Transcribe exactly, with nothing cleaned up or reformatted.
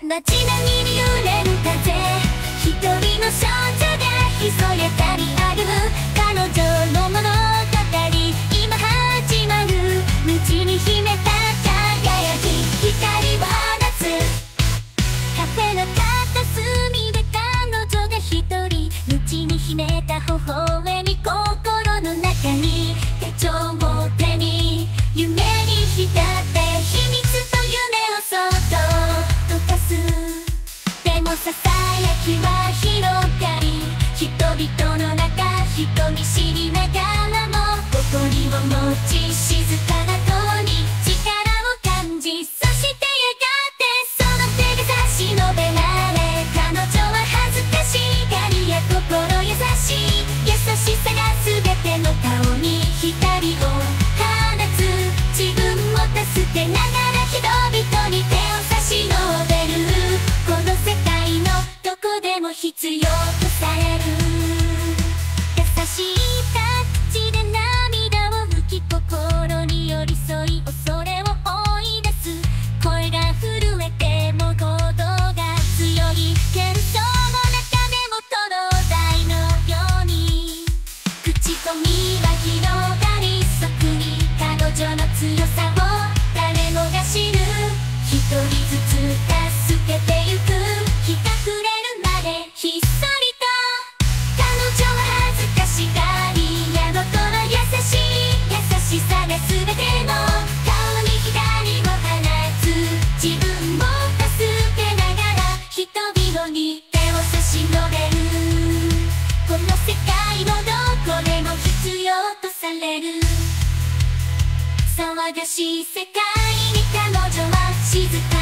街並みに揺れる風、一人の少女がひそやかにある彼女の物語、今始まる。道に秘めた輝き、光を放つ。カフェの片隅で彼女が一人、道に秘めた微笑み、心の中に手帳を手に夢に浸って秘密と夢をそっと溶かす。でもささやきは広がり、人々の中人見知りながらも誇りを持ち、静かな塔に力を感じ、そしてやがてその手が差し伸べられ、彼女は恥ずかしがりや心優しい、優しさが全ての顔に光を放つ。自分を助けながら人々に手を差し伸べる。この世界のどこでも必要とされる。優しいタッチで涙を拭き、心に寄り添い恐れを追い出す。声が震えても行動が強い。喧騒の中でも灯台のように口コミは広がり、そくに彼女の強さを誰もが知る。一人ずつ助けてゆく、日が暮れるまでひっそりと。彼女は恥ずかしがりや心優しい、優しさが全ての顔に光を放つ。自分を助けながら人々に手を差し伸べる。この世界のどこでも必要とされる。騒がしい世界に彼女は静か